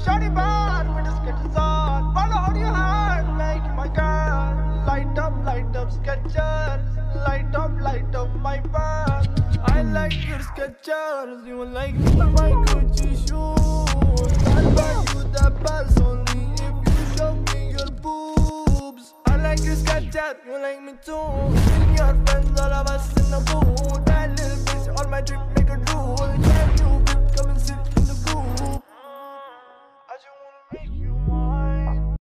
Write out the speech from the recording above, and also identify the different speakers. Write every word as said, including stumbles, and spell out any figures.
Speaker 1: Shawty bad with the sketches on. Follow on your heart, make you my girl. Light up, light up Skechers. Light up, light up my bag. I like your Skechers. You like my Gucci shoes. I'll buy you the best only if you show me your boobs. I like your Skechers. You like me too. Bring your friends, all of us in the booth. That little bitch on my trip make a drool. Can you whip, come and sit